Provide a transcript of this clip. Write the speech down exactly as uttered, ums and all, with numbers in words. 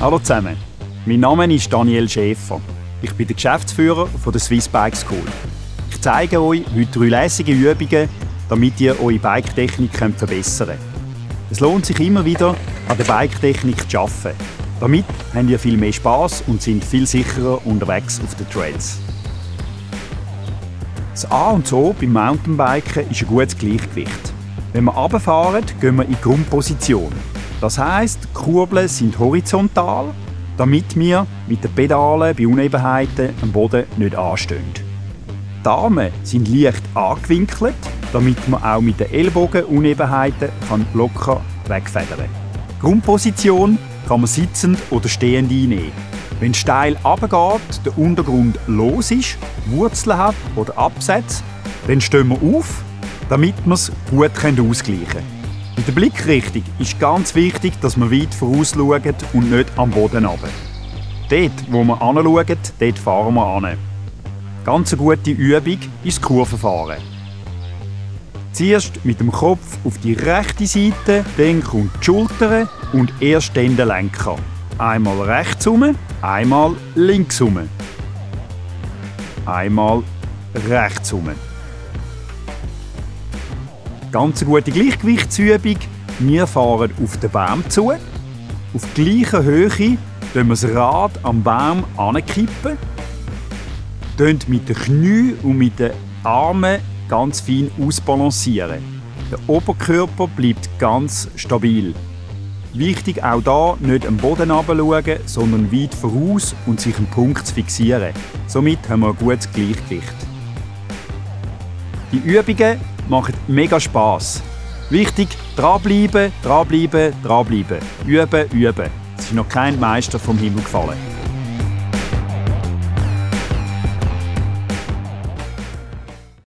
Hallo zusammen, mein Name ist Daniel Schäfer. Ich bin der Geschäftsführer von der Swiss Bike School. Ich zeige euch heute drei lässige Übungen, damit ihr eure Bike-Technik verbessern könnt. Es lohnt sich immer wieder, an der Bike-Technik zu arbeiten. Damit habt ihr viel mehr Spass und sind viel sicherer unterwegs auf den Trails. Das A und O beim Mountainbiken ist ein gutes Gleichgewicht. Wenn wir runterfahren, gehen wir in die Grundposition. Das heisst, die Kurbeln sind horizontal, damit wir mit den Pedalen bei Unebenheiten am Boden nicht anstehen. Die Arme sind leicht angewinkelt, damit man auch mit den Ellbogen Unebenheiten locker wegfedern kann. Die Grundposition kann man sitzend oder stehend einnehmen. Wenn es steil runtergeht, der Untergrund los ist, Wurzeln hat oder Absätze, dann stehen wir auf, damit wir es gut ausgleichen können. Bei der Blickrichtung ist ganz wichtig, dass wir weit vorausschauen und nicht am Boden runter. Dort, wo wir hinschauen, dort fahren wir hin. Ganz eine gute Übung ist das Kurvenfahren. Zuerst mit dem Kopf auf die rechte Seite, dann kommt die Schulter und erst dann der Lenker. Einmal rechts herum, einmal links herum. Einmal rechts herum. Ganz eine gute Gleichgewichtsübung. Wir fahren auf den Baum zu. Auf gleicher Höhe kippen wir das Rad am Baum ankippen. Mit den Knien und mit den Armen ganz fein ausbalancieren. Der Oberkörper bleibt ganz stabil. Wichtig auch hier nicht am Boden herunterschauen, sondern weit voraus und sich einen Punkt zu fixieren. Somit haben wir ein gutes Gleichgewicht. Die Übungen machen mega Spass. Wichtig, dranbleiben, dranbleiben, dranbleiben. Üben, üben. Es ist noch kein Meister vom Himmel gefallen.